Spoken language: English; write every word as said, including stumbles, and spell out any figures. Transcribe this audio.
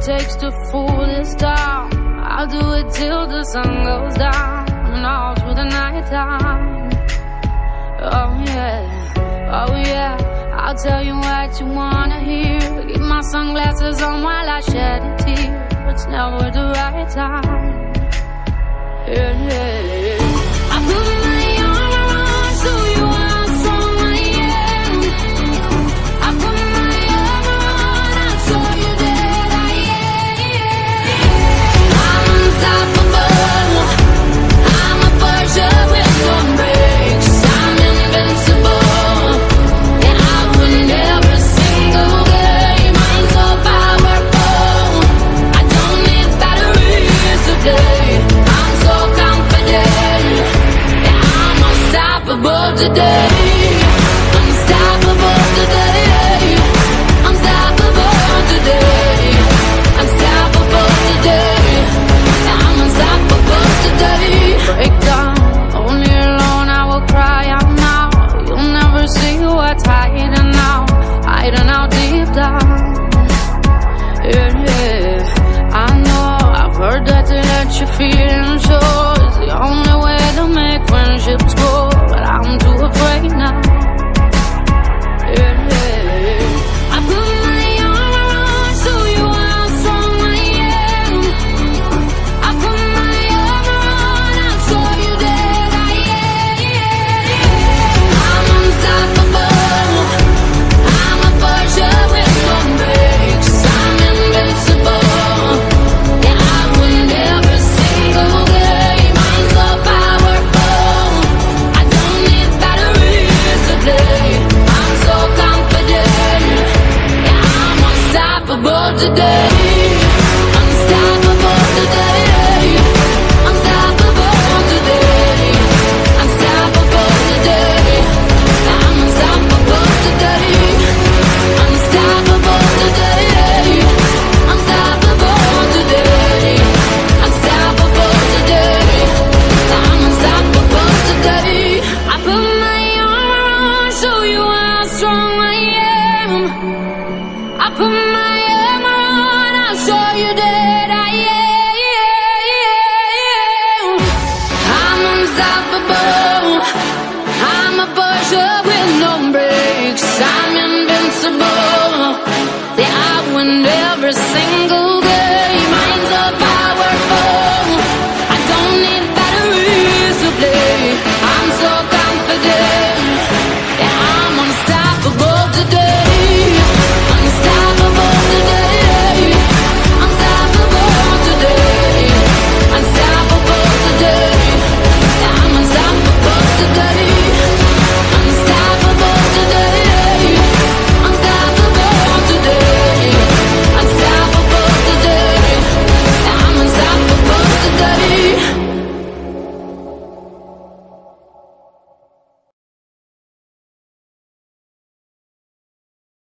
takes to fool this town. I'll do it till the sun goes down and all through the night time. Oh yeah, oh yeah, I'll tell you what you wanna hear. Keep my sunglasses on while I shed a tear. It's never the right time. Yeah, yeah, yeah. I put my arm around so you how strong I am. I put my arm around, I'll show you that I am. I'm unstoppable. I'm a Porsche with no brakes. I'm invincible. Yeah, I win every single game. I'm so powerful. I don't need batteries today. I'm so confident. Yeah, I'm unstoppable today. Unstoppable today. Unstoppable today. Unstoppable today. Yeah, I'm unstoppable today. Break down, only alone I will cry out now. You'll never see what's hiding now, hiding out deep down. Yeah, yeah, I know, I've heard that to let you feel and show is the only way to make friendships grow, but I'm too afraid now. Yeah, yeah, I put my arm around so you how strong I am. I put my arm around, I'll show you that I am. I'm unstoppable. I'm a Porsche with no brakes. I'm invincible. Yeah, I win every single game. I'm so powerful. I don't need batteries today. I'm so confident. Yeah, I'm unstoppable today.